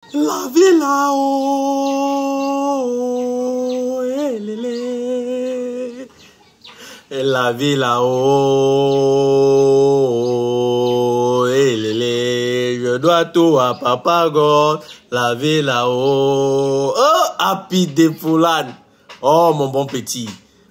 La vie là-haut, la vie là-haut, je dois tout à Papa God, la vie là-haut. Oh, Happy Defoulane. Oh, mon bon petit,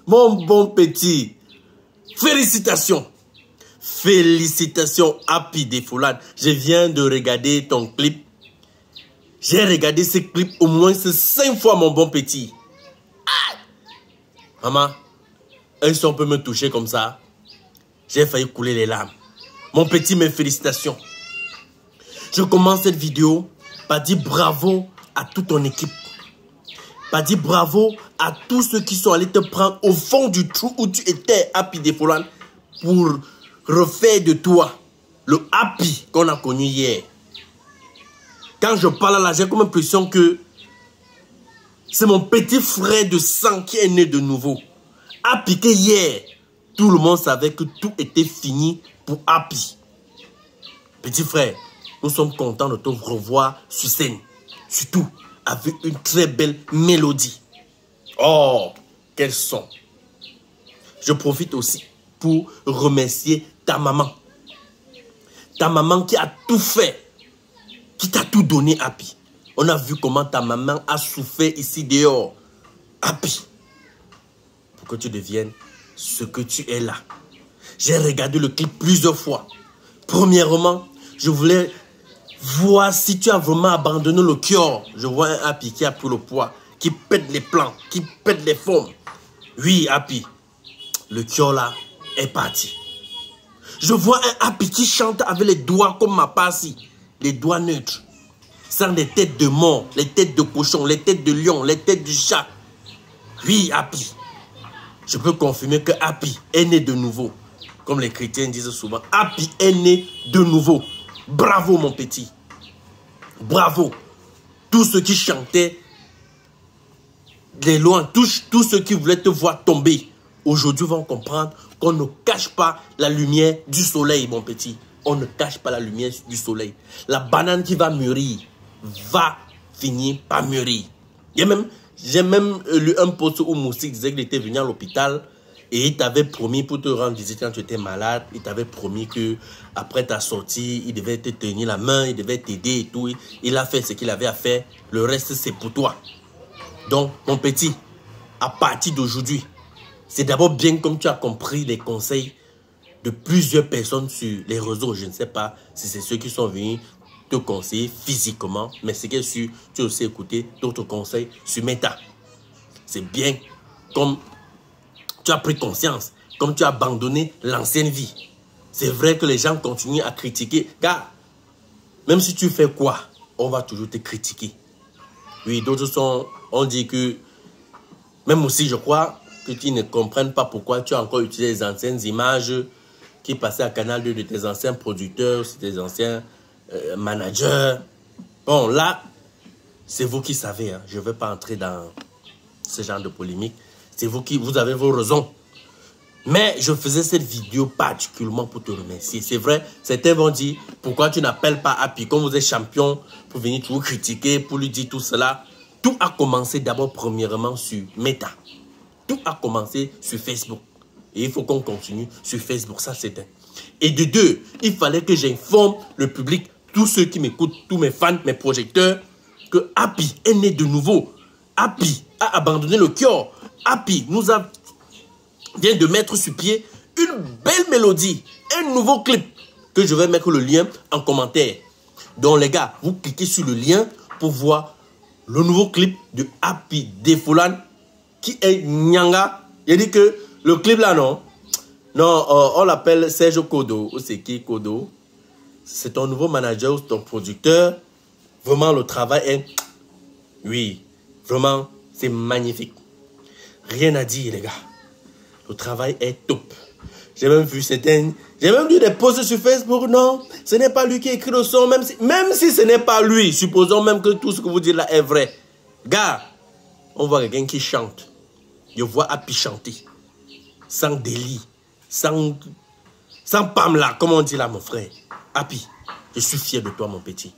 félicitations. Félicitations, Happy Defoulane. Je viens de regarder ton clip. J'ai regardé ce clip au moins 5 fois, mon bon petit. Ah! Maman, un son peut me toucher comme ça. J'ai failli couler les larmes. Mon petit, mes félicitations. Je commence cette vidéo par dire bravo à toute ton équipe. Par dire bravo à tous ceux qui sont allés te prendre au fond du trou où tu étais, Happy Defoulane, pour refaire de toi le Happy qu'on a connu hier. Quand je parle là, j'ai comme l'impression que c'est mon petit frère de sang qui est né de nouveau. Happy que hier, tout le monde savait que tout était fini pour Happy. Petit frère, nous sommes contents de te revoir sur scène. Surtout avec une très belle mélodie. Oh, quel son! Je profite aussi pour remercier ta maman. Ta maman qui a tout fait. Qui t'a tout donné, Happy. On a vu comment ta maman a souffert ici dehors. Happy. Pour que tu deviennes ce que tu es là. J'ai regardé le clip plusieurs fois. Premièrement, je voulais voir si tu as vraiment abandonné le cœur. Je vois un Happy qui a pris le poids, qui pète les plans, qui pète les formes. Oui, Happy. Le cœur là est parti. Je vois un Happy qui chante avec les doigts comme ma passie. Les doigts neutres. Sans les têtes de mort, les têtes de cochon, les têtes de lion, les têtes du chat. Oui, Happy. Je peux confirmer que Happy est né de nouveau. Comme les chrétiens disent souvent, Happy est né de nouveau. Bravo, mon petit. Bravo. Tous ceux qui chantaient de loin, tous ceux qui voulaient te voir tomber, aujourd'hui vont comprendre qu'on ne cache pas la lumière du soleil, mon petit. On ne cache pas la lumière du soleil. La banane qui va mûrir va finir par mûrir. J'ai même lu un post où Moussi disait qu'il était venu à l'hôpital et il t'avait promis pour te rendre visite quand tu étais malade. Il t'avait promis que après ta sortie, il devait te tenir la main, il devait t'aider et tout. Il a fait ce qu'il avait à faire. Le reste, c'est pour toi. Donc, mon petit, à partir d'aujourd'hui, c'est d'abord bien comme tu as compris les conseils de plusieurs personnes sur les réseaux. Je ne sais pas si c'est ceux qui sont venus te conseiller physiquement, mais c'est que tu as aussi écouté d'autres conseils sur Meta. C'est bien comme tu as pris conscience, comme tu as abandonné l'ancienne vie. C'est vrai que les gens continuent à critiquer, car même si tu fais quoi, on va toujours te critiquer. Oui, d'autres sont, on dit que, même aussi je crois que tu ne comprennent pas pourquoi tu as encore utilisé les anciennes images qui passaient à Canal 2 de tes anciens producteurs, tes anciens managers. Bon, là, c'est vous qui savez. Hein. Je ne vais pas entrer dans ce genre de polémique. C'est vous qui, vous avez vos raisons. Mais je faisais cette vidéo particulièrement pour te remercier. C'est vrai, certains vont dire, pourquoi tu n'appelles pas Happy comme vous êtes champion pour venir tout critiquer, pour lui dire tout cela. Tout a commencé d'abord premièrement sur Meta. Tout a commencé sur Facebook. Et il faut qu'on continue sur Facebook, ça c'est un. Et de deux, il fallait que j'informe le public, tous ceux qui m'écoutent, tous mes fans, mes projecteurs, que Happy est né de nouveau. Happy a abandonné le cœur. Happy vient de mettre sur pied une belle mélodie, un nouveau clip que je vais mettre le lien en commentaire. Donc les gars, vous cliquez sur le lien pour voir le nouveau clip de Happy Defoulane qui est Nyanga. Il dit que le clip là, non, on l'appelle Serge Kodo. C'est qui Kodo? C'est ton nouveau manager, ton producteur. Vraiment, le travail est... Oui, vraiment, c'est magnifique. Rien à dire, les gars. Le travail est top. J'ai même vu certaines... J'ai même vu des posts sur Facebook. Non, ce n'est pas lui qui écrit le son. Même si ce n'est pas lui, supposons même que tout ce que vous dites là est vrai. Gars, on voit quelqu'un qui chante. Je vois Happy chanter. Sans délit. Sans pam là, comme on dit là, mon frère. Happy, je suis fier de toi, mon petit.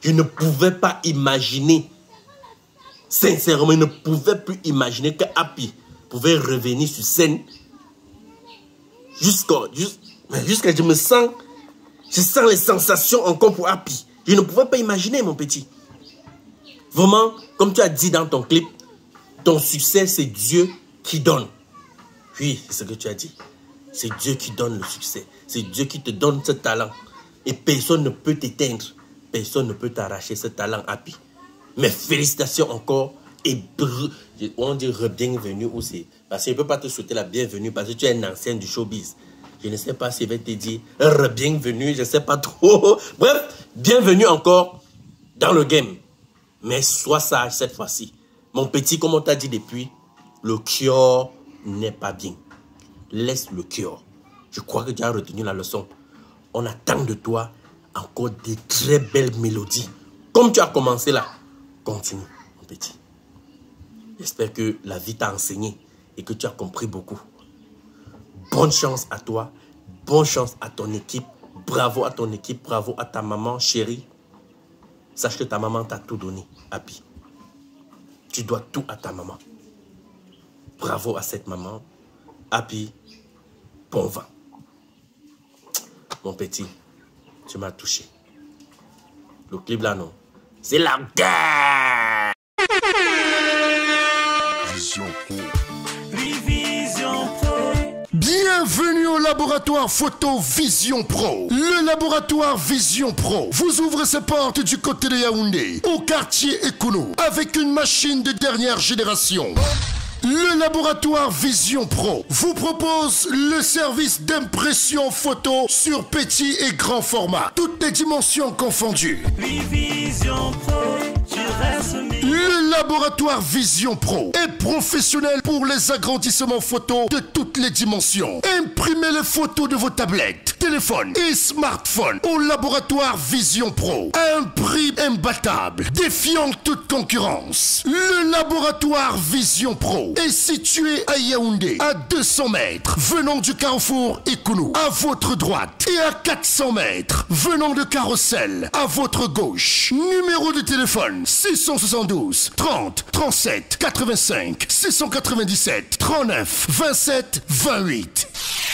Je ne pouvais pas imaginer, sincèrement, je ne pouvais plus imaginer que Happy pouvait revenir sur scène jusqu'à je sens les sensations encore pour Happy. Je ne pouvais pas imaginer, mon petit. Vraiment, comme tu as dit dans ton clip, ton succès, c'est Dieu qui donne. Oui, c'est ce que tu as dit. C'est Dieu qui donne le succès. C'est Dieu qui te donne ce talent. Et personne ne peut t'éteindre. Personne ne peut t'arracher ce talent, Happy. Mais félicitations encore. Et on dit bienvenue aussi. Parce que je ne peux pas te souhaiter la bienvenue parce que tu es un ancien du showbiz. Je ne sais pas si je vais te dire bienvenue, je ne sais pas trop. Bref, bienvenue encore dans le game. Mais sois sage cette fois-ci. Mon petit, comme on t'a dit depuis, le cœur n'est pas bien. Laisse le cœur. Je crois que tu as retenu la leçon. On attend de toi encore des très belles mélodies. Comme tu as commencé là, continue, mon petit. J'espère que la vie t'a enseigné et que tu as compris beaucoup. Bonne chance à toi. Bonne chance à ton équipe. Bravo à ton équipe. Bravo à ta maman chérie. Sache que ta maman t'a tout donné, Happy. Tu dois tout à ta maman. Bravo à cette maman. Happy, bon vent. Mon petit, tu m'as touché. Le clip là, non. C'est la guerre. Vision Pro. Vision Pro. Bienvenue au laboratoire photo Vision Pro. Le laboratoire Vision Pro vous ouvre ses portes du côté de Yaoundé, au quartier Ekounou, avec une machine de dernière génération. Le laboratoire Vision Pro vous propose le service d'impression photo sur petit et grand format, toutes les dimensions confondues. Vision Pro, tu restes le laboratoire Vision Pro est professionnel pour les agrandissements photos de toutes les dimensions. Imprimez les photos de vos tablettes, téléphones et smartphones au laboratoire Vision Pro à un prix imbattable, défiant toute concurrence. Le laboratoire Vision Pro est situé à Yaoundé, à 200 mètres, venant du carrefour Ekounou, à votre droite, et à 400 mètres, venant de Carrousel, à votre gauche. Numéro de téléphone 672 30 37 85 697 39 27 28.